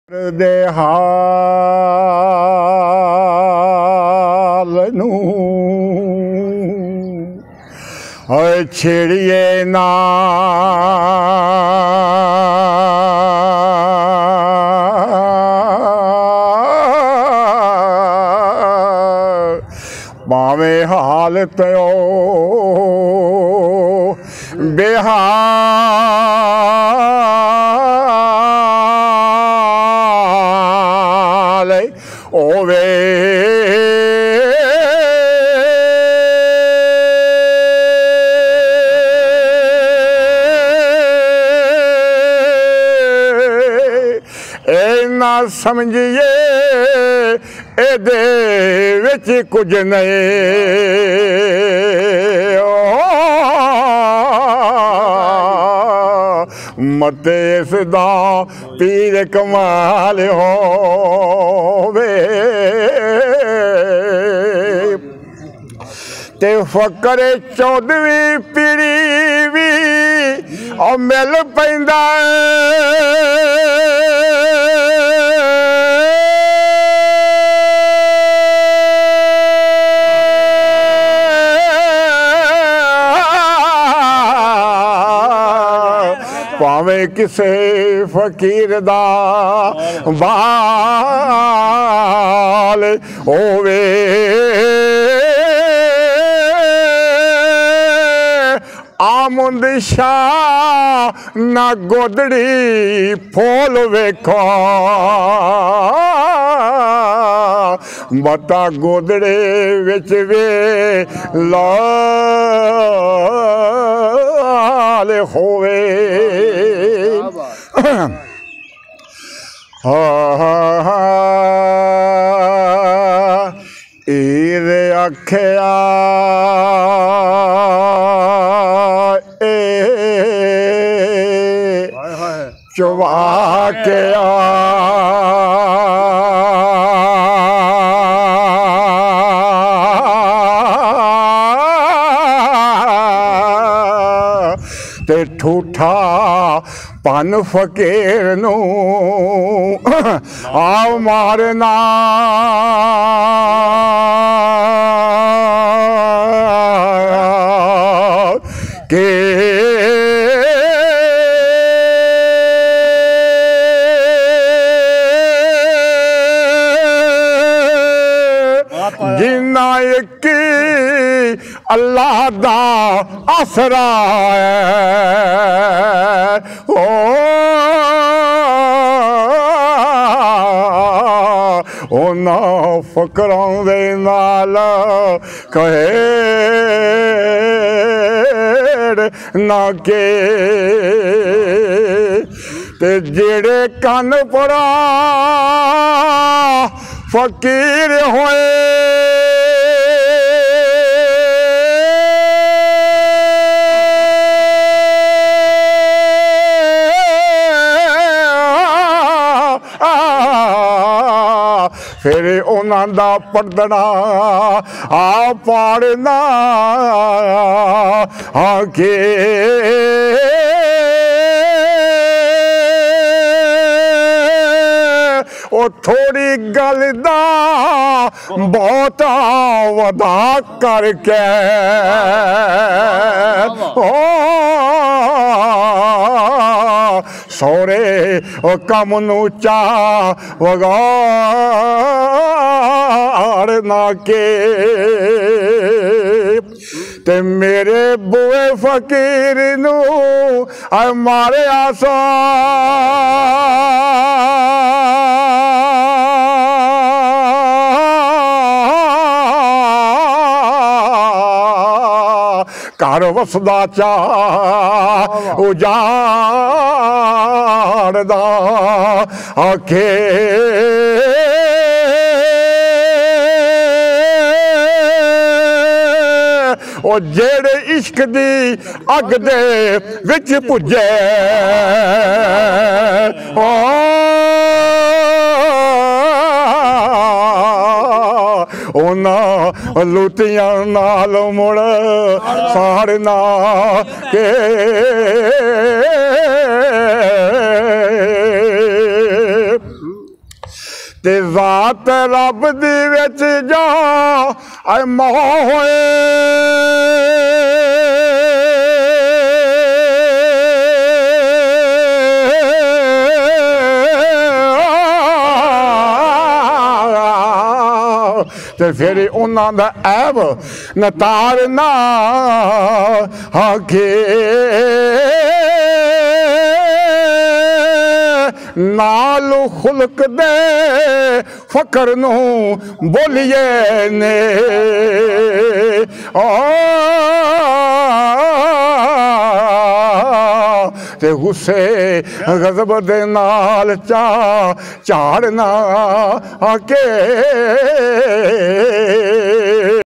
दे हाल नू छेड़िए ना पावे हाल त्यो बेहाल ओवे ना समझिए एदे विच कुछ नहीं मते इसदा पीर कमाल होवे ते फकर 14वीं पीढ़ी भी मिल पैंदा भावें किसे फकीर दा बाल होवे आमुंद शाह ना गोदड़ी फोल वेखो बता गोदड़े विच वे लाल होवे ईद आख्या चुवा के ते ठूठा पन फकीर नू आ मारना के जिन्ना एक अल्लाह दा आसरा है ओ ना फकरां दे नाल कहे ना के ते जेड़े कन परा फकीर होए फिर उन्हां दा पढ़ना आ पाड़ना आके ओ थोड़ी गल दा बहुता वदा करके सौरे ओ कम नू चा वगाड़ ना के ते मेरे बुए फकीर नू मारे आसा घर वसदा चा उजाड़दा आखे ओ जेड़े इश्क दी अग दे विच पुजे उन्हां लुटियां नाल मुड़ साड़ना के ते ज़ात रब दी विच जा ऐ मोए ते फिर उन्हां दा ऐब नतार ना आखे नाल खुलक दे फकर नू बोलिए ने ते गुस्से गज़ब दे नाल झाड़ना आके